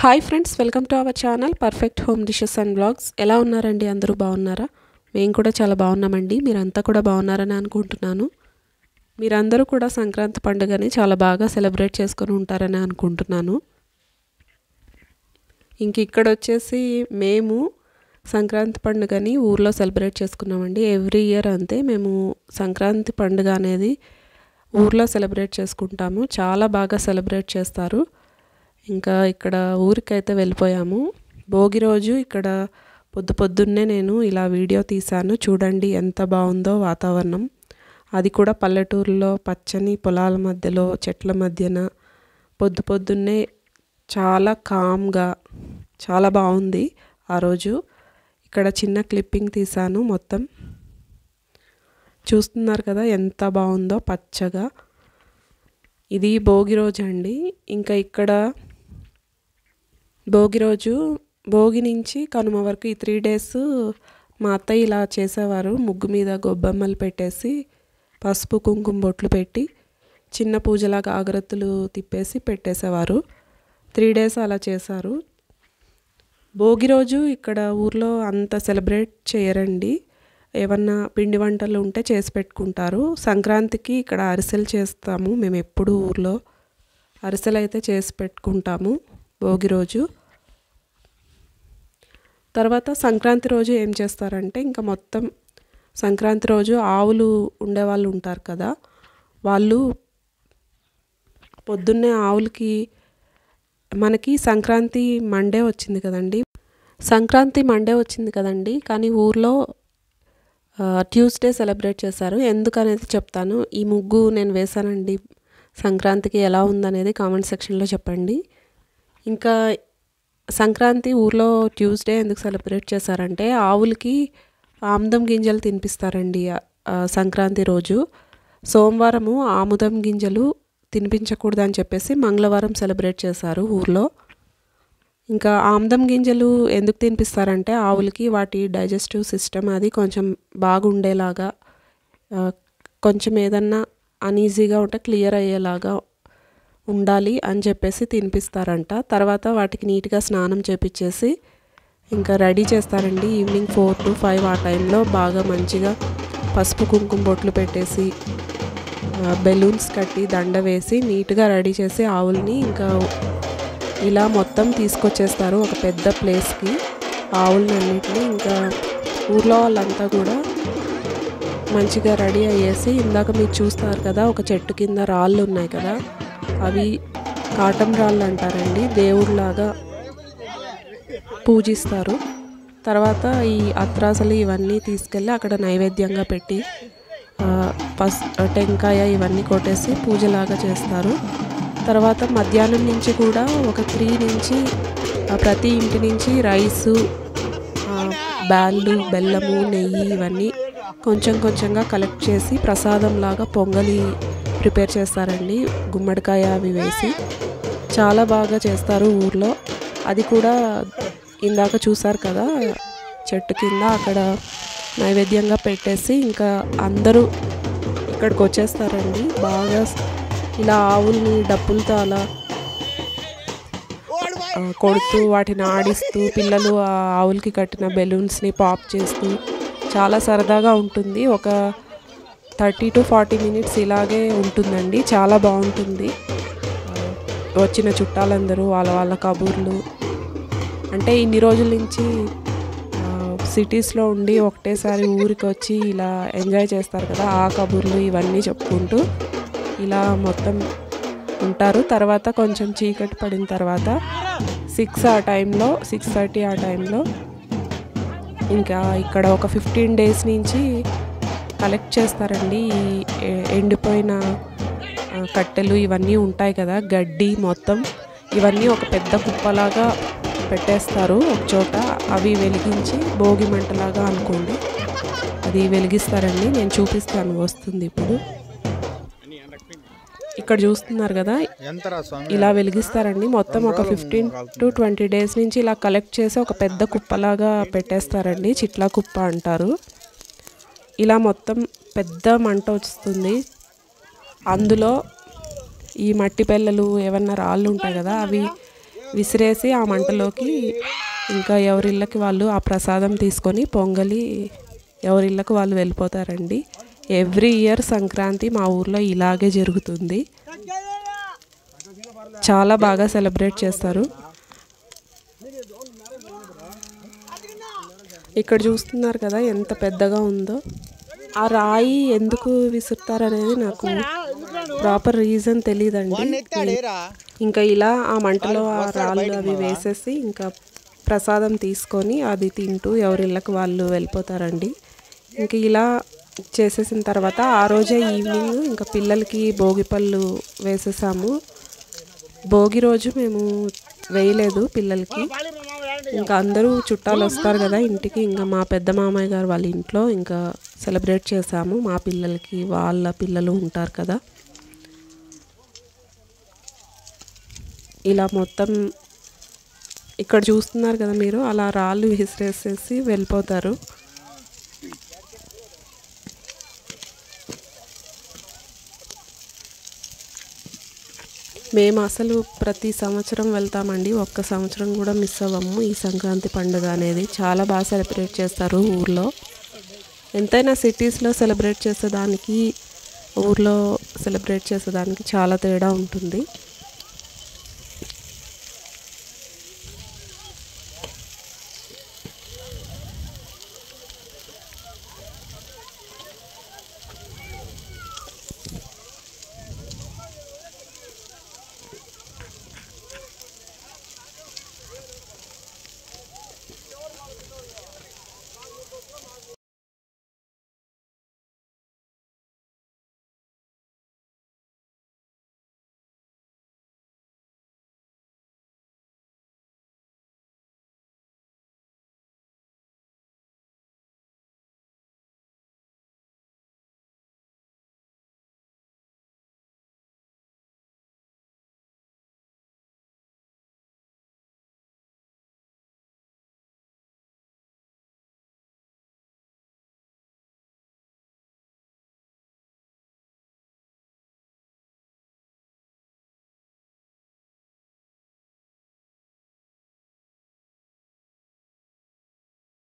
Hi friends, welcome to our channel perfect home dishes and blogs. ఎలా ఉన్నారండి? అందరూ బాగున్నారా? మేము కూడా చాలా బాగున్నామండి. మీరంతా కూడా బాగున్నారని అనుకుంటున్నాను. మీరందరూ కూడా సంక్రాంతి పండుగని చాలా బాగా సెలబ్రేట్ చేసుకొని ఉంటారని అనుకుంటున్నాను. ఇంక ఇక్కడ వచ్చేసి మేము సంక్రాంతి పండుగని ఊర్లో సెలబ్రేట్ చేసుకున్నామండి. ఎవ్రీ ఇయర్ అంతే మేము సంక్రాంతి పండుగ అనేది ఊర్లో సెలబ్రేట్ చేసుకుంటాము. చాలా బాగా సెలబ్రేట్ చేస్తారు. ఇంకా ఇక్కడ ఊరికైతే వెళ్ళిపోయాము. భోగి రోజు ఇక్కడ పొద్దున్నే నేను ఇలా వీడియో తీశాను. చూడండి ఎంత బాగుందో వాతావరణం. అది కూడా పల్లెటూరులో పచ్చని పొలాల మధ్యలో చెట్ల మధ్యన పొద్దున్నే చాలా కామ్గా చాలా బాగుంది ఆ రోజు. ఇక్కడ చిన్న క్లిప్పింగ్ తీశాను. మొత్తం చూస్తున్నారు కదా ఎంత బాగుందో పచ్చగా. ఇది భోగి రోజు అండి. ఇంకా ఇక్కడ భోగి రోజు భోగి నుంచి కనుమ వరకు ఈ 3 days మా అత్తయ్య ఇలా చేసేవారు. ముగ్గు మీద గొబ్బెమ్మలు పెట్టేసి పసుపు కుంకుమ బొట్లు పెట్టి చిన్న పూజలాగా అగరత్తులు తిప్పేసి పెట్టేసేవారు. 3 days అలా చేశారు. భోగి రోజు ఇక్కడ ఊర్లో అంత సెలబ్రేట్ చేయరండి. ఏమన్నా పిండి వంటలు ఉంటే చేసి పెట్టుకుంటారు. సంక్రాంతికి ఇక్కడ అరిసెలు చేస్తాము. మేము ఎప్పుడు ఊర్లో అరిసెలు అయితే చేసి పెట్టుకుంటాము భోగి రోజు. తర్వాత సంక్రాంతి రోజు ఏం చేస్తారంటే ఇంకా మొత్తం సంక్రాంతి రోజు ఆవులు ఉండేవాళ్ళు ఉంటారు కదా, వాళ్ళు పొద్దున్నే ఆవులకి మనకి సంక్రాంతి మండే వచ్చింది కదండి. కానీ ఊర్లో ట్యూస్డే సెలబ్రేట్ చేశారు. ఎందుకనేది చెప్తాను. ఈ ముగ్గు నేను వేశానండి. సంక్రాంతికి ఎలా ఉందనేది కామెంట్ సెక్షన్లో చెప్పండి. ఇంకా సంక్రాంతి ఊర్లో ట్యూస్డే ఎందుకు సెలబ్రేట్ చేశారంటే ఆవులకి ఆముదం గింజలు తినిపిస్తారండి సంక్రాంతి రోజు. సోమవారము ఆముదం గింజలు తినిపించకూడదని చెప్పేసి మంగళవారం సెలబ్రేట్ చేశారు ఊర్లో. ఇంకా ఆముదం గింజలు ఎందుకు తినిపిస్తారంటే ఆవులకి వాటి డైజెస్టివ్ సిస్టమ్ అది కొంచెం బాగుండేలాగా, కొంచెం ఏదన్నా అన్ఈజీగా ఉంటే క్లియర్ అయ్యేలాగా ఉండాలి అని చెప్పేసి తినిపిస్తారంట. తర్వాత వాటికి నీట్గా స్నానం చేపించేసి ఇంకా రెడీ చేస్తారండి. ఈవినింగ్ 4 to 5 ఆ టైంలో బాగా మంచిగా పసుపు కుంకుమ బొట్లు పెట్టేసి బెలూన్స్ కట్టి దండ వేసి నీట్గా రెడీ చేసి ఆవుల్ని ఇంకా ఇలా మొత్తం తీసుకొచ్చేస్తారు ఒక పెద్ద ప్లేస్కి ఆవులని అన్నిటిని. ఇంకా ఊర్లో వాళ్ళంతా కూడా మంచిగా రెడీ అయ్యేసి ఇందాక మీరు చూస్తారు కదా ఒక చెట్టు కింద రాళ్ళు ఉన్నాయి కదా, అవి కాటం రాళ్ళు అంటారండి. దేవుడిలాగా పూజిస్తారు. తర్వాత ఈ అత్రాసలు ఇవన్నీ తీసుకెళ్ళి అక్కడ నైవేద్యంగా పెట్టి టెంకాయ ఇవన్నీ కొట్టేసి పూజలాగా చేస్తారు. తర్వాత మధ్యాహ్నం నుంచి కూడా ఒక 3 నుంచి ప్రతి ఇంటి నుంచి రైసు, బ్యాళ్ళు, బెల్లము, నెయ్యి ఇవన్నీ కొంచెంగా కలెక్ట్ చేసి ప్రసాదంలాగా పొంగలి ప్రిపేర్ చేస్తారండి. గుమ్మడికాయ అవి వేసి చాలా బాగా చేస్తారు ఊర్లో. అది కూడా ఇందాక చూసారు కదా చెట్టు కింద అక్కడ నైవేద్యంగా పెట్టేసి ఇంకా అందరూ ఇక్కడికి వచ్చేస్తారండి. బాగా ఇలా ఆవుల్ని డప్పులతో అలా కొడుతూ వాటిని ఆడిస్తూ పిల్లలు ఆ ఆవులకి కట్టిన బెలూన్స్ని పాప్ చేస్తూ చాలా సరదాగా ఉంటుంది. ఒక 30 to 40 minutes ఇలాగే ఉంటుందండి. చాలా బాగుంటుంది. వచ్చిన చుట్టాలందరూ వాళ్ళ కబుర్లు అంటే ఇన్ని రోజుల నుంచి సిటీస్లో ఉండి ఒకటేసారి ఊరికి వచ్చి ఇలా ఎంజాయ్ చేస్తారు కదా, ఆ కబుర్లు ఇవన్నీ చెప్పుకుంటూ ఇలా మొత్తం ఉంటారు. తర్వాత కొంచెం చీకటి పడిన తర్వాత 6:30 ఆ టైంలో ఇంకా ఇక్కడ ఒక 15 days నుంచి కలెక్ట్ చేస్తారండి. ఈ ఎండిపోయిన కట్టెలు ఇవన్నీ ఉంటాయి కదా, గడ్డి మొత్తం ఇవన్నీ ఒక పెద్ద కుప్పలాగా పెట్టేస్తారు ఒక చోట. అవి వెలిగించి భోగి మంటలాగా అనుకోండి, అది వెలిగిస్తారండి. నేను చూపిస్తాను, వస్తుంది ఇప్పుడు. ఇక్కడ చూస్తున్నారు కదా ఇలా వెలిగిస్తారండి. మొత్తం ఒక 15 to 20 days నుంచి ఇలా కలెక్ట్ చేసి ఒక పెద్ద కుప్పలాగా పెట్టేస్తారండి. చిట్లా కుప్ప అంటారు. ఇలా మొత్తం పెద్ద మంట వస్తుంది. అందులో ఈ మట్టి పెళ్ళలు ఏమన్నా రాళ్ళు ఉంటాయి కదా, అవి విసిరేసి ఆ మంటలోకి ఇంకా ఎవరిళ్ళకి వాళ్ళు ఆ ప్రసాదం తీసుకొని పొంగలి ఎవరిళ్ళకి వాళ్ళు వెళ్ళిపోతారండి. ఎవ్రీ ఇయర్ సంక్రాంతి మా ఊర్లో ఇలాగే జరుగుతుంది. చాలా బాగా సెలబ్రేట్ చేస్తారు. ఇక్కడ చూస్తున్నారు కదా ఎంత పెద్దగా ఉందో. ఆ రాయి ఎందుకు విసురుతారనేది నాకు ప్రాపర్ రీజన్ తెలియదండి. ఇంకా ఇలా ఆ మంటలో ఆ రాళ్ళు అవి వేసేసి ఇంకా ప్రసాదం తీసుకొని అది తింటూ ఎవరిళ్ళకి వాళ్ళు వెళ్ళిపోతారండి. ఇంక ఇలా చేసేసిన తర్వాత ఆ రోజే ఈవినింగ్ ఇంకా పిల్లలకి భోగిపళ్ళు వేసేసాము. భోగి రోజు మేము వేయలేదు పిల్లలకి. ఇంకా అందరూ చుట్టాలు వస్తారు కదా ఇంటికి. ఇంకా మా పెద్ద మామయ్య గారు వాళ్ళ ఇంట్లో ఇంకా సెలబ్రేట్ చేసాము. మా పిల్లలకి వాళ్ళ పిల్లలు ఉంటారు కదా. ఇలా మొత్తం ఇక్కడ చూస్తున్నారు కదా మీరు, అలా రాళ్ళు విసిరేసేసి వెళ్ళిపోతారు. మేము అసలు ప్రతి సంవత్సరం వెళ్తామండి. ఒక్క సంవత్సరం కూడా మిస్ అవ్వము. ఈ సంక్రాంతి పండుగ అనేది చాలా బాగా సెలబ్రేట్ చేస్తారు ఊర్లో. ఎంతైనా సిటీస్లో సెలబ్రేట్ చేసేదానికి ఊర్లో సెలబ్రేట్ చేసేదానికి చాలా తేడా ఉంటుంది.